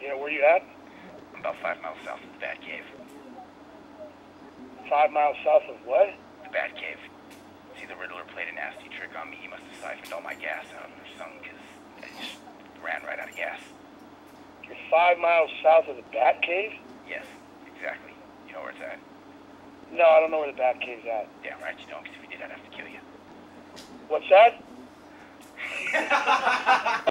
Yeah, where you at? I'm about 5 miles south of the Bat Cave. 5 miles south of what? The Bat Cave. See, the Riddler played a nasty trick on me. He must have siphoned all my gas out or something, because I just ran right out of gas. You're 5 miles south of the Bat Cave? Yes, exactly. You know where it's at? No, I don't know where the Bat Cave's at. Damn right you don't, because if you did, I'd have to kill you. What's that?